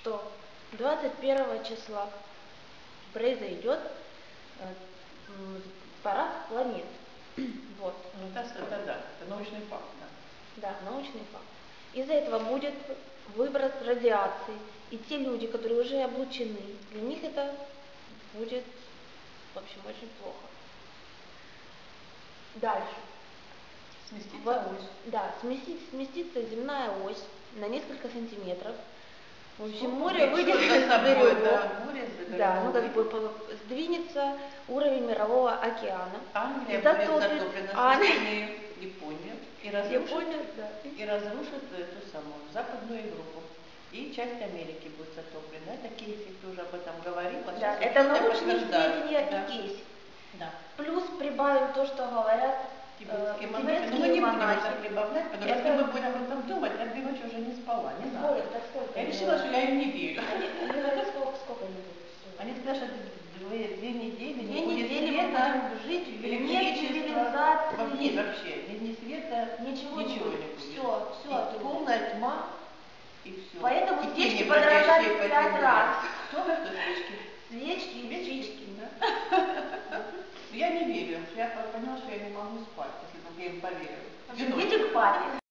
что 21 числа произойдет парад планет. Вот. Это да, это научный факт. Да, научный факт. Из-за этого будет выброс радиации. И те люди, которые уже облучены, для них это будет, в общем, очень плохо. Дальше. Сместится ось. Да, сместится земная ось на несколько сантиметров. В общем, Что море выйдет за берегов. море Да, ну как бы сдвинется уровень мирового океана. Англия будет затоплена, Япония, и разрушит эту самую Западную Европу. И часть Америки будет затоплена. Это Кейси тоже об этом говорил. Да, это научные сведения да. Кейси. Да. Плюс прибавим то, что говорят тибетские монахи. Но мы не будем это прибавлять, потому что если мы будем об этом думать, я 2 ночи уже не спала, не знаю. Я решила, что я им не верю. Они говорят, сколько они будут? Они сказали, что 2 недели не будет недели света, мы будем жить, нет цивилизации. Нет, вообще, ни света, ничего не будет. Все, полная тьма, и все. Поэтому и свечки подорожали 5 раз. Что свечки? Свечки и спички. Да? Я не верю. Я поняла, что я не могу спать, если бы я им поверила. Идите к папе.